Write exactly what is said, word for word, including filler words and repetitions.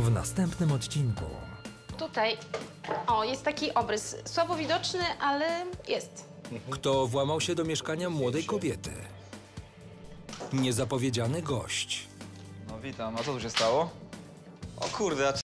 W następnym odcinku. Tutaj, o, jest taki obrys. Słabo widoczny, ale jest. Kto włamał się do mieszkania młodej kobiety? Niezapowiedziany gość. No witam, a co tu się stało? O kurde, a